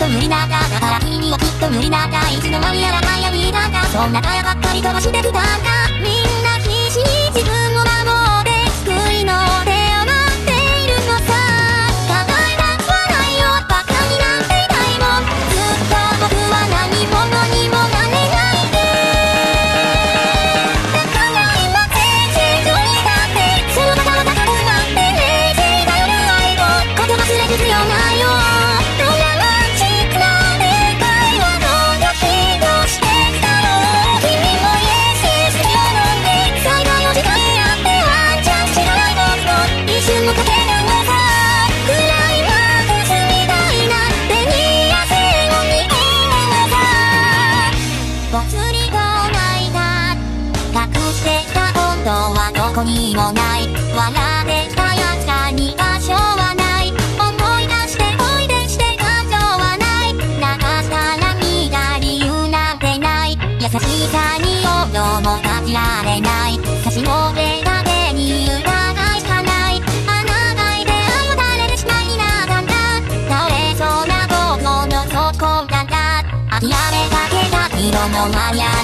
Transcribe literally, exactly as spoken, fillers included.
と無理なんだ。だから君はきっと無理なんだ。いつの間にやらないやみなんだ。そんなガヤばっかり飛ばしてきたんだ。みんな必死に自分を守って救いの手を待っているのさ。考えたくはないよ、バカになんていないもん。ずっと僕は何者にもなれないで。だから今正々にだってその場が高くなって冷静だよね。愛を言葉すれ必要ないよ。ドラマチックな展開はどんなヒートしてきたの。君もイエスイエスを飲んで最後の時間やってワンチャン知らない僕の一瞬のかけるのさ。クライマックスみたいな手に汗を握るのさ。ぽつりと泣いた隠してた本当はどこにもない。笑ってたやつらに場所はない。思い出しておいでして感情はない。流した涙理由なんてない。優しさに音も感じられない。差し伸べだけに疑いしかない。穴が開いて愛は誰でしないになったんだ。倒れそうな僕の底なんだ。諦めかけた色のマリア